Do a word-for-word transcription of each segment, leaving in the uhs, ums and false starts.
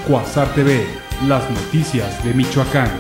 Cuasar T V, las noticias de Michoacán.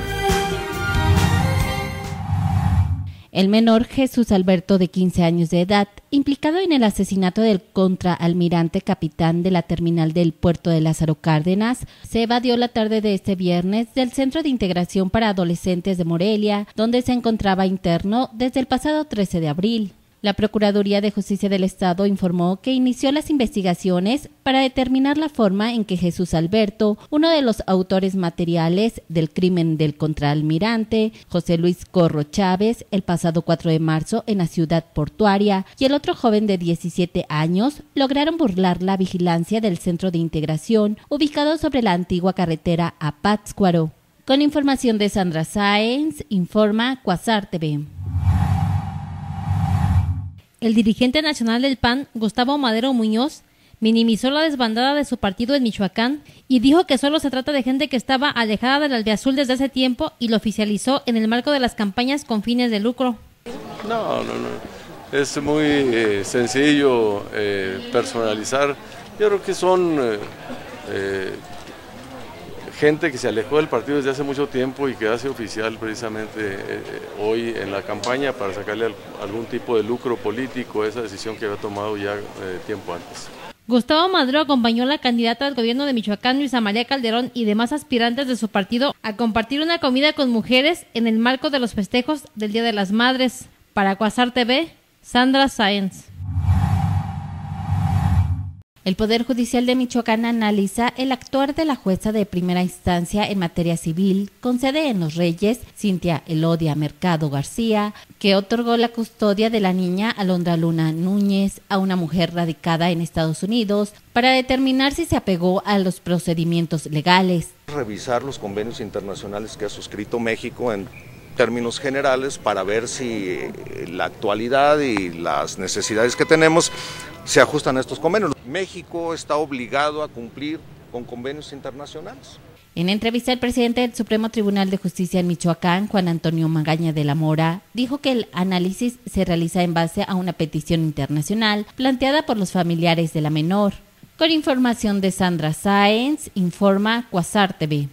El menor Jesús Alberto, de quince años de edad, implicado en el asesinato del contraalmirante capitán de la terminal del puerto de Lázaro Cárdenas, se evadió la tarde de este viernes del Centro de Integración para Adolescentes de Morelia, donde se encontraba interno desde el pasado trece de abril. La Procuraduría de Justicia del Estado informó que inició las investigaciones para determinar la forma en que Jesús Alberto, uno de los autores materiales del crimen del contraalmirante, José Luis Corro Chávez, el pasado cuatro de marzo en la ciudad portuaria, y el otro joven de diecisiete años, lograron burlar la vigilancia del Centro de Integración, ubicado sobre la antigua carretera a Pátzcuaro. Con información de Sandra Sáenz, informa Cuasar T V. El dirigente nacional del P A N, Gustavo Madero Muñoz, minimizó la desbandada de su partido en Michoacán y dijo que solo se trata de gente que estaba alejada del albiazul desde hace tiempo y lo oficializó en el marco de las campañas con fines de lucro. No, no, no. Es muy eh, sencillo eh, personalizar. Yo creo que son eh, eh, gente que se alejó del partido desde hace mucho tiempo y que hace oficial precisamente eh, hoy en la campaña para sacarle al, algún tipo de lucro político a esa decisión que había tomado ya eh, tiempo antes. Gustavo Madero acompañó a la candidata al gobierno de Michoacán, Luisa María Calderón, y demás aspirantes de su partido a compartir una comida con mujeres en el marco de los festejos del Día de las Madres. Para Cuasar T V, Sandra Sáenz. El Poder Judicial de Michoacán analiza el actuar de la jueza de primera instancia en materia civil, con sede en Los Reyes, Cintia Elodia Mercado García, que otorgó la custodia de la niña Alondra Luna Núñez a una mujer radicada en Estados Unidos para determinar si se apegó a los procedimientos legales. Revisar los convenios internacionales que ha suscrito México en términos generales para ver si la actualidad y las necesidades que tenemos se ajustan a estos convenios. México está obligado a cumplir con convenios internacionales. En entrevista, el presidente del Supremo Tribunal de Justicia en Michoacán, Juan Antonio Magaña de la Mora, dijo que el análisis se realiza en base a una petición internacional planteada por los familiares de la menor. Con información de Sandra Sáenz, informa Cuasar T V.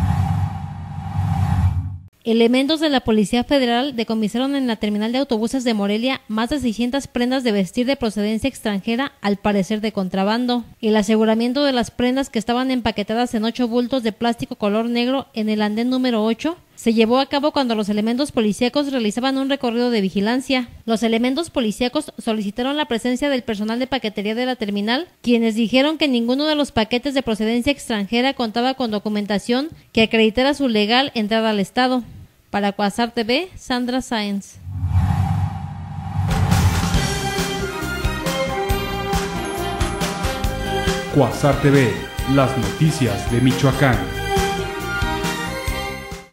Elementos de la Policía Federal decomisaron en la terminal de autobuses de Morelia más de seiscientas prendas de vestir de procedencia extranjera, al parecer de contrabando. El aseguramiento de las prendas, que estaban empaquetadas en ocho bultos de plástico color negro en el andén número ocho, se llevó a cabo cuando los elementos policíacos realizaban un recorrido de vigilancia. Los elementos policíacos solicitaron la presencia del personal de paquetería de la terminal, quienes dijeron que ninguno de los paquetes de procedencia extranjera contaba con documentación que acreditara su legal entrada al estado. Para Cuasar T V, Sandra Sáenz. Cuasar T V, las noticias de Michoacán.